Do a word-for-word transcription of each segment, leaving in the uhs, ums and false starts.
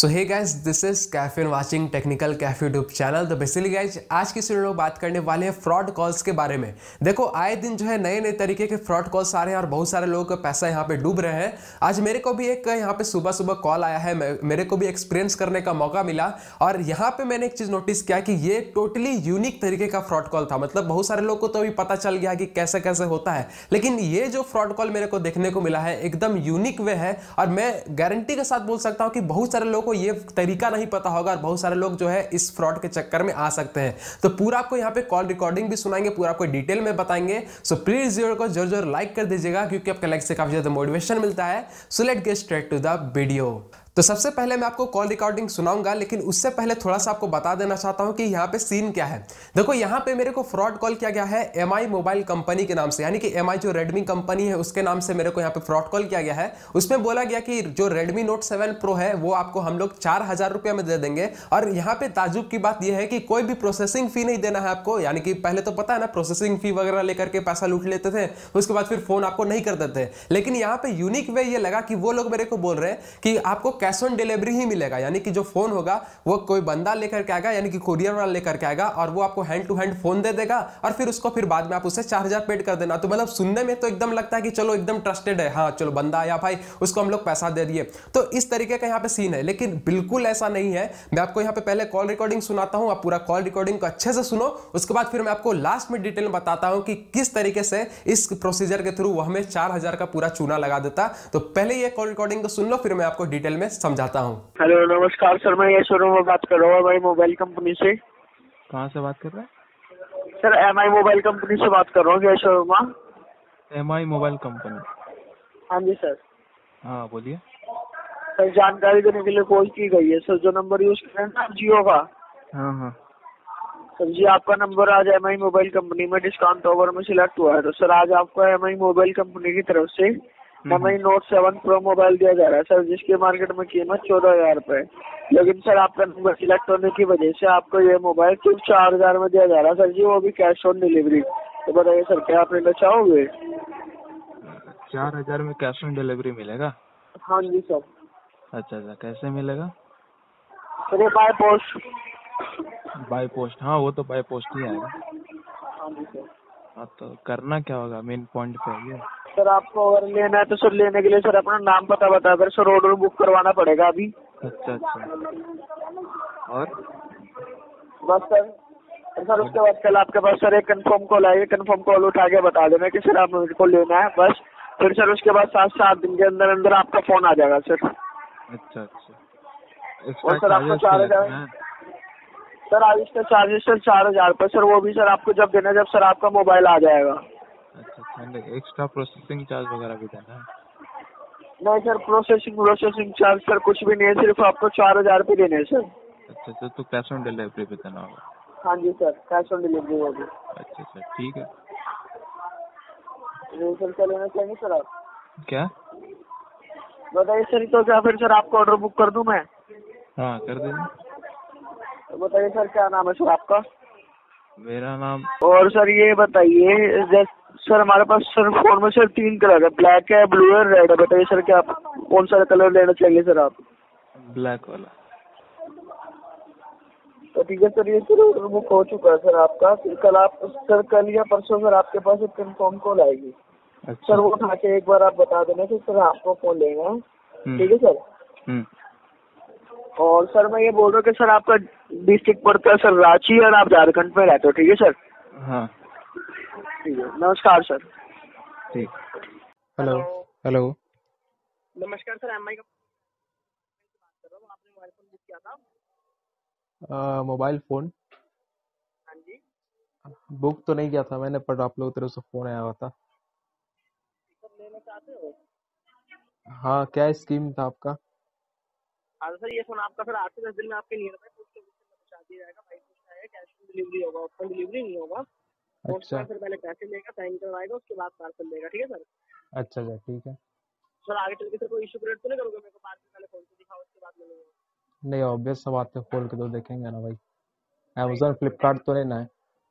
So hey guys, this is cafe and watching technical cafe YouTube channel. तो basically guys, आज की video में बात करने वाले हैं फ्रॉड कॉल्स के बारे में। देखो, आए दिन जो है नए नए तरीके के फ्रॉड कॉल्स आ रहे हैं और बहुत सारे लोगों का पैसा यहाँ पे डूब रहे हैं। आज मेरे को भी एक यहाँ पे सुबह सुबह कॉल आया है, मेरे को भी एक्सपीरियंस करने का मौका मिला और यहाँ पे मैंने एक चीज नोटिस किया कि ये टोटली यूनिक तरीके का फ्रॉड कॉल था। मतलब बहुत सारे लोगों को तो अभी पता चल गया कि कैसे कैसे होता है, लेकिन ये जो फ्रॉड कॉल मेरे को देखने को मिला है एकदम यूनिक वे है और मैं गारंटी के साथ बोल सकता हूँ कि बहुत सारे लोगों को ये तरीका नहीं पता होगा और बहुत सारे लोग जो है इस फ्रॉड के चक्कर में आ सकते हैं। तो पूरा आपको यहाँ पे कॉल रिकॉर्डिंग भी सुनाएंगे, पूरा आपको डिटेल में बताएंगे। सो प्लीज वीडियो को जोर जोर लाइक कर दीजिएगा क्योंकि आपके लाइक से काफी ज्यादा मोटिवेशन मिलता है। So let's get straight to the video. तो सबसे पहले मैं आपको कॉल रिकॉर्डिंग सुनाऊंगा, लेकिन उससे पहले थोड़ा सा आपको बता देना चाहता हूं कि यहाँ पे सीन क्या है। देखो, यहाँ पे मेरे को फ्रॉड कॉल किया गया है एम आई मोबाइल कंपनी के नाम से, यानी कि एम आई जो रेडमी कंपनी है उसके नाम से मेरे को यहाँ पे फ्रॉड कॉल किया गया है। उसमें बोला गया कि जो रेडमी नोट सेवन प्रो है वो आपको हम लोग चार हजार रुपये में दे देंगे। और यहाँ पे ताजुब की बात यह है कि कोई भी प्रोसेसिंग फी नहीं देना है आपको, यानी कि पहले तो पता है ना, प्रोसेसिंग फी वगैरह लेकर के पैसा लूट लेते थे, उसके बाद फिर फोन आपको नहीं कर देते। लेकिन यहाँ पे यूनिक वे ये लगा कि वो लोग मेरे को बोल रहे हैं कि आपको कैश ऑन डिलीवरी मिलेगा, यानी कि जो फोन होगा वो कोई बंदा लेकर के आएगा, यानी कि कुरियर वाला लेकर के आएगा और वो आपको हैंड टू हैंड फोन दे देगा और फिर उसको फिर बाद में आप उसे चार हजार पेड कर देना। तो मतलब सुनने में तो एकदम लगता है कि चलो एकदम ट्रस्टेड है, हाँ चलो बंदा आया भाई, उसको हम लोग पैसा दे दिए। तो इस तरीके का यहाँ पे सीन है, लेकिन बिल्कुल ऐसा नहीं है। मैं आपको यहाँ पे पहले कॉल रिकॉर्डिंग सुनाता हूँ, आप पूरा कॉल रिकॉर्डिंग को अच्छे से सुनो, उसके बाद फिर मैं आपको लास्ट में डिटेल में बताता हूँ कि किस तरीके से इस प्रोसीजर के थ्रू वो हमें चार हजार का पूरा चूना लगा देता। तो पहले ये कॉल रिकॉर्डिंग को सुन लो, फिर मैं आपको डिटेल में समझाता हूँ। हेलो नमस्कार सर, मैं यशोर में बात कर रहा हूँ एम आई मोबाइल कंपनी से। कहाँ से बात कर रहे हैं? Sir M I mobile company से बात कर रहा हूँ यशोर में। M I mobile company. हाँ जी सर। हाँ बोलिए। सर जानकारी देने के लिए कॉल की गई है सर। जो नंबर यूज कर रहे हैं ना आप जियो का। हाँ हाँ सर जी, आपका नंबर आज एम आई मोबाइल कंपनी में डिस्काउंट ऑफर में सिलेक्ट हुआ है। तो सर आज आपको एम आई मोबाइल कंपनी की तरफ से M I note seven pro mobile दिया जा रहा है सर, जिसकी मार्केट में कीमत चौदह हजार रुपए। लेकिन सर आपका नंबर सिलेक्ट होने की वजह से आपको ये मोबाइल सिर्फ चार हजार में दिया जा रहा है सर जी, वो भी कैश ऑन डिलीवरी। तो बताइए सर, क्या आप लेना चाहोगे? चार हजार में कैश ऑन डिलीवरी मिलेगा? हाँ जी सर। अच्छा अच्छा, कैसे मिलेगा? सर ये बाय पोस्ट। By post? हाँ वो तो बाय पोस्ट ही आएगा। हाँ जी सर। हाँ तो करना क्या होगा, मेन पॉइंट पे आइए। सर आपको अगर लेना है तो सर लेने के लिए सर अपना नाम पता बताकर सर ऑर्डर बुक करवाना पड़ेगा अभी। अच्छा अच्छा, और बस सर। और सर उसके बाद कल आपके पास सर एक कंफर्म कॉल आएगी, कंफर्म कॉल उठा के बता देना कि सर आप मुझको लेना है बस। फिर सर उसके बाद सात सात दिन के अंदर अंदर आपका फोन आ जाएगा सर। अच्छा अच्छा, और सर आपको चार हजार हैं? सर आज इसका चार्जेस सर चार हजार रुपये सर, वो भी सर आपको जब देना जब सर आपका मोबाइल आ जाएगा। अच्छा अच्छा, एक्स्ट्रा प्रोसेसिंग चार्ज वगैरह भी देना है? नहीं sir, processing processing charge sir कुछ भी नहीं है, सिर्फ आपको चार हजार रुपये देने हैं सर। अच्छा अच्छा, तो कैश ऑन डिलीवरी पे देना होगा? हाँ जी सर, कैश ऑन डिलीवरी होगी। अच्छा अच्छा ठीक है। सर क्या लेना चाहेंगे सर आप? क्या बताइए सर, तो क्या फिर सर आपको ऑर्डर बुक कर दूं मैं? हाँ कर देना। तो बताइए सर, क्या नाम है सर आपका? मेरा नाम। और सर ये बताइए, सर हमारे पास सर फोन में सर तीन कलर है, ब्लैक है, ब्लू है, रेड है। बताइए सर, क्या आप कौन सा कलर लेना चाहिए सर आप? ब्लैक वाला। तो ठीक है सर, ये सर ऑर्डर बुक हो चुका है सर आपका। फिर कल आप सर कल या परसों सर आपके पास एक कंफर्म कॉल आएगी। अच्छा। सर वो उठा के एक बार आप बता देना कि सर आपको फोन लेना है। हम्म। ठीक है सर। हम्म। और सर मैं ये बोल रहा हूँ कि सर आपका डिस्ट्रिक्ट पड़ता है सर रांची और आप झारखंड में रहते हो। ठीक है सर। हाँ ठीक है, नमस्कार सर। ठीक। Hello hello. नमस्कार सर, एम आई का बात कर रहा हूँ। आपने मोबाइल फोन बुक किया था? मोबाइल फोन हाँ जी। बुक तो नहीं किया था मैंने, पर आप लोगों की तरफ से फोन आया हुआ था। सर लेना चाहते हो? हाँ, क्या स्कीम था आपका? हाँ तो सर ये फोन आपका सर आठ से दस दिन में आपके नियर बाय पोस्ट ऑफिस में पहुंचा दिया जाएगा। बाई पोस्ट आएगा, कैश ऑन डिलीवरी होगा, ओपन डिलीवरी नहीं होगा। पोस्ट अच्छा में फिर पहले पैसे लेगा, साइन करवाएगा, उसके बाद पार्सल देगा। ठीक है सर। अच्छा अच्छा, ठीक है। सर आगे चल के सर कोई इशू क्रिएट तो नहीं करोगे? मेरे को बाद में पहले फोन से दिखाओ, उसके बाद मिलूंगा। नहीं, ऑब्वियस सब बात है, खोल के तो देखेंगे ना भाई। अमेजोन फ्लिपकार्ट तो नहीं ना है?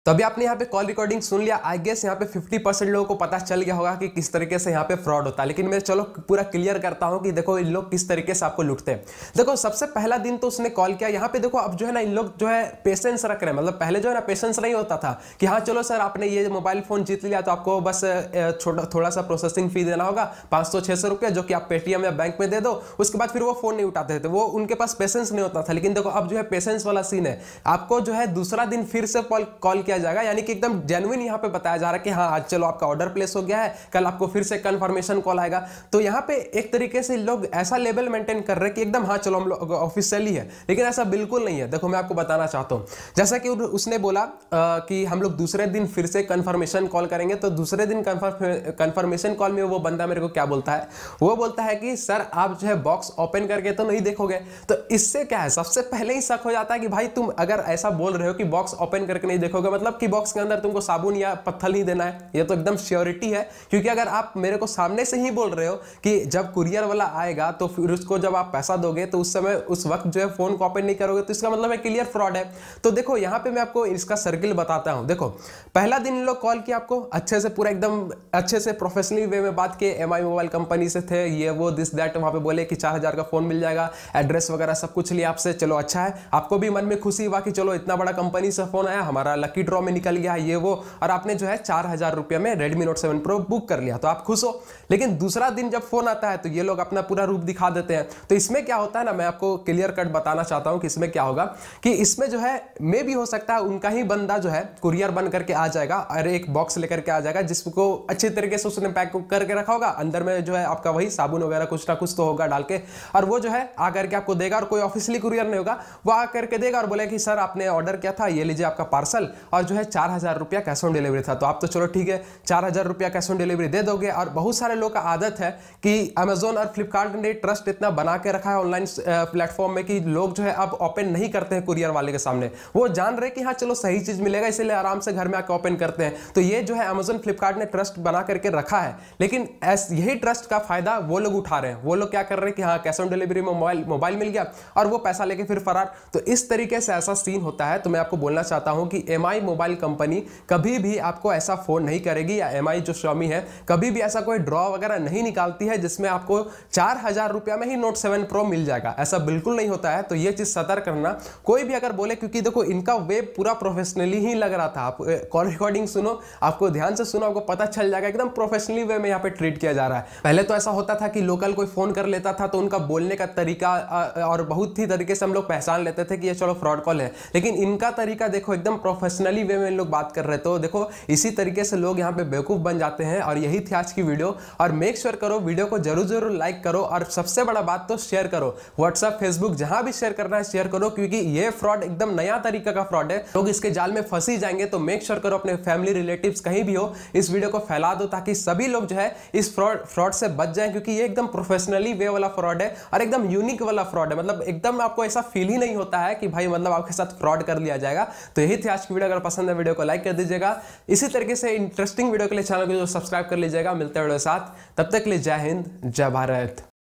तो अभी आपने यहाँ पे कॉल रिकॉर्डिंग सुन लिया। आई गेस यहाँ पे फिफ्टी परसेंट लोगों को पता चल गया होगा कि किस तरीके से यहाँ पे फ्रॉड होता है, लेकिन मैं चलो पूरा क्लियर करता हूँ कि देखो इन लोग किस तरीके से आपको लूटते हैं। देखो सबसे पहला दिन तो उसने कॉल किया, यहाँ पे देखो अब जो है ना इन लोग जो है पेशेंस रख रहे हैं। मतलब पहले जो है ना पेशेंस नहीं होता था कि हाँ चलो सर आपने ये मोबाइल फोन जीत लिया तो आपको बस छोटा थोड़ा सा प्रोसेसिंग फी देना होगा पाँच सौ छः सौ रुपया, जो कि आप पेटीएम या बैंक में दे दो, उसके बाद फिर वो फोन नहीं उठाते थे, वो उनके पास पेशेंस नहीं होता था। लेकिन देखो अब जो है पेशेंस वाला सीन है, आपको जो है दूसरा दिन फिर से कॉल किया जाएगा, यानी कि एकदम जेन्युइन यहाँ पे बताया जा रहा है कि हाँ आज चलो आपका ऑर्डर प्लेस हो गया है, कल आपको फिर से कंफर्मेशन कॉल आएगा। तो यहाँ पे एक तरीके से लोग ऐसा लेवल मेंटेन कर रहे हैं कि एकदम हाँ चलो हम लोग ऑफिशियली है, लेकिन ऐसा बिल्कुल नहीं है। देखो मैं आपको बताना चाहता हूँ, जैसा कि उसने बोला आ, कि हम लोग दूसरे दिन फिर से कंफर्मेशन कॉल करेंगे, तो दूसरे दिन कंफर्मेशन कॉल में वो बंदा मेरे को क्या बोलता है, वो बोलता है कि सर आप जो है बॉक्स ओपन करके तो नहीं देखोगे। तो इससे क्या है, सबसे पहले ही शक हो जाता है कि भाई तुम अगर ऐसा बोल रहे हो कि बॉक्स ओपन करके नहीं देखोगे, मतलब कि बॉक्स के अंदर तुमको साबुन या पत्थर नहीं देना है, ये तो एकदम श्योरिटी है। क्योंकि अगर आप मेरे को सामने से ही बोल रहे हो कि जब कुरियर वाला आएगा तो फिर उसको जब आप पैसा दोगे तो उस समय उस वक्त जो है फोन को ओपन नहीं करोगे, तो इसका मतलब है क्लियर फ्रॉड है। तो देखो यहाँ पे मैं आपको इसका सर्किल बताता हूँ। देखो पहला दिन लोग कॉल किया आपको अच्छे से, पूरा एकदम अच्छे से प्रोफेशनली वे में बात किए, एम आई मोबाइल कंपनी से थे, ये वो दिस दैट, वहां पे बोले कि चार हजार का फोन मिल जाएगा, एड्रेस वगैरह सब कुछ लिया आपसे, चलो अच्छा है, आपको भी मन में खुशी हुआ कि चलो इतना बड़ा कंपनी से फोन आया, हमारा लकी ड्रॉ में निकल गया ये वो, और आपने जो है चार हजार रुपये में Redmi note seven pro book कर लिया, तो आप खुश हो। लेकिन दूसरा दिन जब फोन आता है तो ये लोग अपना पूरा रूप दिखा देते हैं। तो इसमें क्या होता है ना, मैं आपको क्लियर कट बताना चाहता हूं कि इसमें क्या होगा, कि इसमें जो है मे भी हो सकता है उनका ही बंदा जो है कुरियर बन करके आ जाएगा और एक बॉक्स लेकर के आ जाएगा जिसको अच्छे तरीके से उसने पैक करके रखा होगा, अंदर में जो है आपका वही साबुन वगैरह कुछ ना कुछ तो होगा डाल के, और वो जो है आकर के आपको देगा, और कोई ऑफिशियली कुरियर नहीं होगा, वो आकर के देगा और बोले कि सर आपने ऑर्डर किया था, ये लीजिए आपका पार्सल, और जो है चार हजार रुपया कैश ऑन डिलीवरी था। तो आप तो चलो ठीक है चार हजार रुपया कैश ऑन डिलीवरी दे दोगे। और बहुत सारे लोग का आदत है कि अमेजोन और फ्लिपकार्ट ने ट्रस्ट इतना बना के रखा है ऑनलाइन प्लेटफॉर्म में कि लोग जो है अब ओपन नहीं करते हैं कुरियर वाले के सामने, वो जान रहे कि हाँ चलो सही चीज मिलेगा, इसलिए आराम से घर में आकर ओपन करते हैं। तो ये जो है अमेजोन फ्लिपकार्ट ने ट्रस्ट बना करके रखा है, लेकिन यही ट्रस्ट का फायदा वो लोग उठा रहे हैं। वो लोग क्या कर रहे हैं कि हाँ कैश ऑन डिलीवरी में मोबाइल मोबाइल मिल गया और वो पैसा लेके फिर फरार। तो इस तरीके से ऐसा सीन होता है। तो मैं आपको बोलना चाहता हूं कि एम आई मोबाइल कंपनी कभी भी आपको ऐसा फोन नहीं करेगी, या एम आई जो Xiaomi है कभी भी ऐसा कोई ड्रॉ वगैरह नहीं निकालती है जिसमें आपको चार हजार रुपया में ही नोट सेवन प्रो मिल जाएगा, ऐसा बिल्कुल नहीं होता है। तो ये चीज सतर्क करना, कोई भी अगर बोले, क्योंकि देखो इनका वेब पूरा प्रोफेशनली ही लग रहा था। आप कॉल रिकॉर्डिंग सुनो, आपको ध्यान से सुनो, आपको पता चल जाएगा एकदम प्रोफेशनली वे में यहाँ पे ट्रीट किया जा रहा है। पहले तो ऐसा होता था कि लोकल कोई फोन कर लेता था तो उनका बोलने का तरीका और बहुत ही तरीके से हम लोग पहचान लेते थे कि ये चलो फ्रॉड कॉल है, लेकिन इनका तरीका देखो एकदम प्रोफेशनली वे में लोग बात कर रहे। तो देखो इसी तरीके से लोग यहाँ पे बेवकूफ बन जाते हैं। और यही थी आज की वीडियो, और मेक श्योर करो वीडियो को जरूर जरूर लाइक करो, और सबसे बड़ा बात तो शेयर करो, व्हाट्सएप फेसबुक जहां भी शेयर करना है शेयर करो, क्योंकि ये फ्रॉड एकदम नया तरीका का फ्रॉड है, लोग इसके जाल में फंस ही जाएंगे। तो मेक श्योर करो अपने फैमिली रिलेटिव्स कहीं भी हो, इस वीडियो को फैला दो ताकि सभी लोग जो है इस फ्रॉड फ्रॉड से बच जाएं, क्योंकि ये एकदम प्रोफेशनली वे वाला फ्रॉड है और एकदम यूनिक वाला फ्रॉड है। मतलब एकदम आपको ऐसा फील ही नहीं होता है कि भाई मतलब आपके साथ फ्रॉड कर लिया जाएगा। तो यही थी आज की वीडियो, अगर पसंद है वीडियो को लाइक कर दीजिएगा, इसी तरीके से इंटरेस्टिंग वीडियो के लिए चैनल को जो सब्सक्राइब कर लीजिएगा। मिलते हैं वीडियो के साथ, तब तक के लिए जय हिंद जय भारत।